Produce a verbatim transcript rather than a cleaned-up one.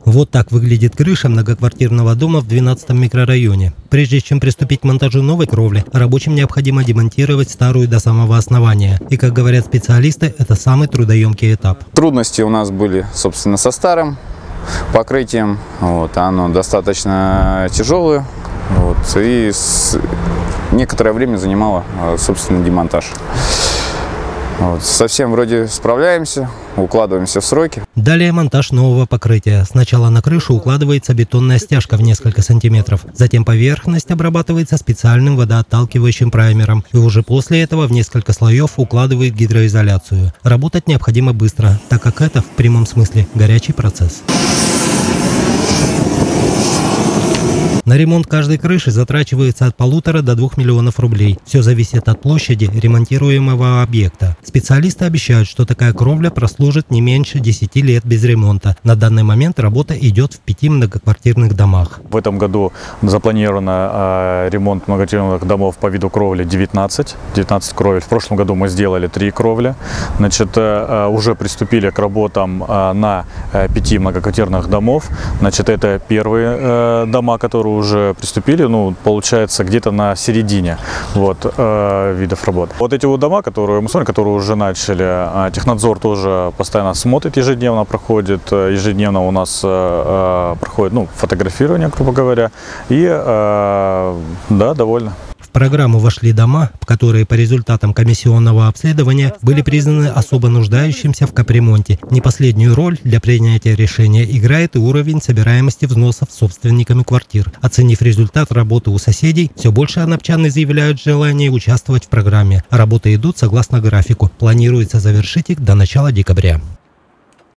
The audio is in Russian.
Вот так выглядит крыша многоквартирного дома в двенадцатом микрорайоне. Прежде чем приступить к монтажу новой кровли, рабочим необходимо демонтировать старую до самого основания. И, как говорят специалисты, это самый трудоемкий этап. Трудности у нас были, собственно, со старым покрытием. Вот, оно достаточно тяжелое. Вот, и с... некоторое время занимало, собственно, демонтаж. Вот, совсем вроде справляемся, укладываемся в сроки. Далее монтаж нового покрытия. Сначала на крышу укладывается бетонная стяжка в несколько сантиметров. Затем поверхность обрабатывается специальным водоотталкивающим праймером. И уже после этого в несколько слоев укладывают гидроизоляцию. Работать необходимо быстро, так как это в прямом смысле горячий процесс. На ремонт каждой крыши затрачивается от полутора до двух миллионов рублей. Все зависит от площади ремонтируемого объекта. Специалисты обещают, что такая кровля прослужит не меньше десяти лет без ремонта. На данный момент работа идет в пяти многоквартирных домах. В этом году запланировано э, ремонт многоквартирных домов по виду кровли девятнадцать. девятнадцать кровель. В прошлом году мы сделали три кровли. Значит, э, уже приступили к работам э, на э, пяти многоквартирных домов. Значит, это первые э, дома, которые уже приступили, ну, получается, где-то на середине вот, э, видов работ. Вот эти вот дома, которые мы смотрим, которые уже начали, э, технадзор тоже постоянно смотрит, ежедневно проходит, э, ежедневно у нас э, проходит, ну, фотографирование, грубо говоря, и, э, да, довольно. В программу вошли дома, которые по результатам комиссионного обследования были признаны особо нуждающимся в капремонте. Не последнюю роль для принятия решения играет и уровень собираемости взносов собственниками квартир. Оценив результат работы у соседей, все больше анапчане заявляют желание участвовать в программе. Работы идут согласно графику. Планируется завершить их до начала декабря.